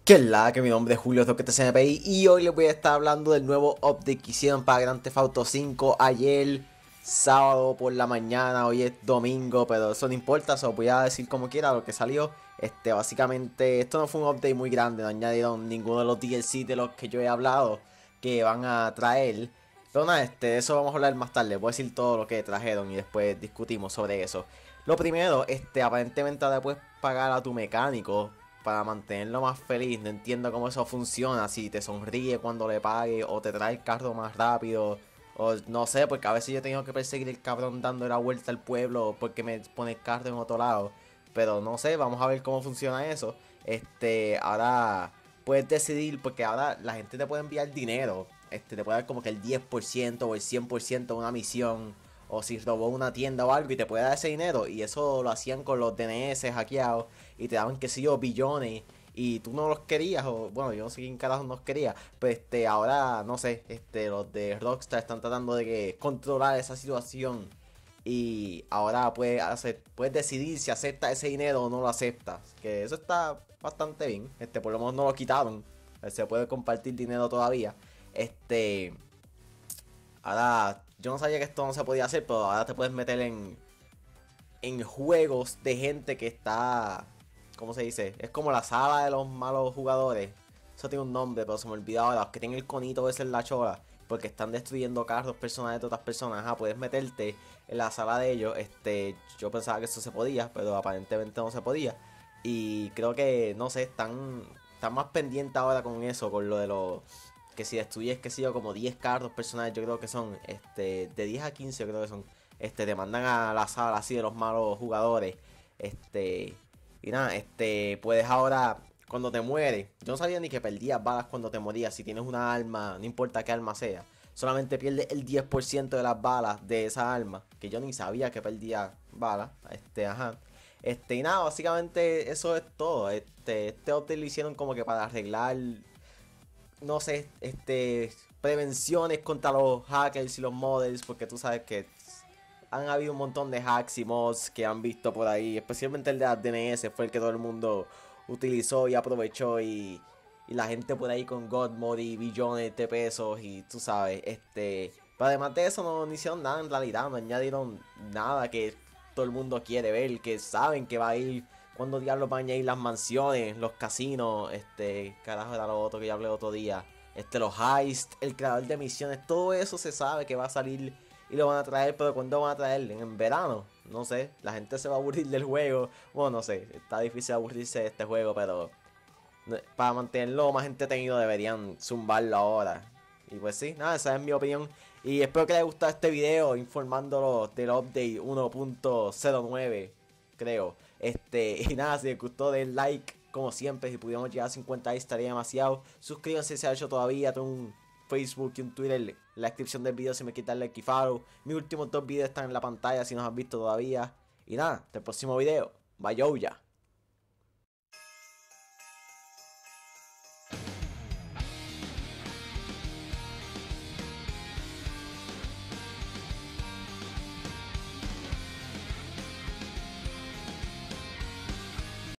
Que la que mi nombre es Julio CNPI y hoy les voy a estar hablando del nuevo update que hicieron para Grand Theft Auto 5 ayer, sábado por la mañana. Hoy es domingo, pero eso no importa, se lo voy a decir como quiera lo que salió. Básicamente, esto no fue un update muy grande, no añadieron ninguno de los DLC de los que yo he hablado que van a traer. Pero nada, de eso vamos a hablar más tarde. Voy a decir todo lo que trajeron y después discutimos sobre eso. Lo primero, aparentemente ahora puedes pagar a tu mecánico para mantenerlo más feliz. No entiendo cómo eso funciona. Si te sonríe cuando le pague o te trae el carro más rápido. O no sé, porque a veces yo he tenido que perseguir el cabrón dando la vuelta al pueblo porque me pone el carro en otro lado. Pero no sé, vamos a ver cómo funciona eso. Ahora puedes decidir porque ahora la gente te puede enviar dinero. Te puede dar como que el 10% o el 100% de una misión. O si robó una tienda o algo y te puede dar ese dinero. Y eso lo hacían con los DNS hackeados. Y te daban, qué sé yo, billones. Y tú no los querías. O bueno, yo no sé quién carajo no los quería. Pues ahora, no sé. Los de Rockstar están tratando de controlar esa situación. Y ahora puedes decidir si aceptas ese dinero o no lo aceptas. Que eso está bastante bien. Por lo menos no lo quitaron. Se puede compartir dinero todavía. Ahora, yo no sabía que esto no se podía hacer, pero ahora te puedes meter en juegos de gente que está, ¿cómo se dice? Es como la sala de los malos jugadores. Eso tiene un nombre, pero se me olvidó ahora. Los que tienen el conito ese en la chola, porque están destruyendo carros personales de otras personas. Ajá, puedes meterte en la sala de ellos. Yo pensaba que eso se podía, pero aparentemente no se podía. Y creo que, no sé, están más pendientes ahora con eso, con lo de los que si destruyes, que sé yo, como 10 carros personales, yo creo que son, de 10 a 15 yo creo que son, te mandan a la sala así de los malos jugadores, y nada, puedes ahora, cuando te mueres, yo no sabía ni que perdías balas cuando te morías, si tienes una arma, no importa qué arma sea, solamente pierdes el 10% de las balas de esa arma, que yo ni sabía que perdía balas, ajá. Y nada, básicamente eso es todo, este update lo hicieron como que para arreglar, no sé, prevenciones contra los hackers y los modders, porque tú sabes que han habido un montón de hacks y mods que han visto por ahí, especialmente el de las DNS fue el que todo el mundo utilizó y aprovechó y la gente por ahí con God Mod y billones de pesos y tú sabes, pero además de eso no hicieron nada en realidad, no añadieron nada que todo el mundo quiere ver, que saben que va a ir. Cuando diablos van a ir las mansiones, los casinos, carajo era lo otro que ya hablé otro día, los heists, el creador de misiones, todo eso se sabe que va a salir y lo van a traer, pero ¿cuándo van a traer? ¿En verano? No sé, la gente se va a aburrir del juego, bueno, no sé, está difícil aburrirse de este juego, pero para mantenerlo más entretenido deberían zumbarlo ahora. Y pues sí, nada, esa es mi opinión. Y espero que les haya gustado este video informándolo del update 1.09, creo. Y nada, si les gustó, den like, como siempre. Si pudiéramos llegar a 50 likes estaría demasiado. Suscríbanse si se ha hecho todavía. Tengo un Facebook y un Twitter en la descripción del video si me quitan like y follow. Mis últimos dos videos están en la pantalla si no los han visto todavía. Y nada, hasta el próximo video. Bye, yo ya.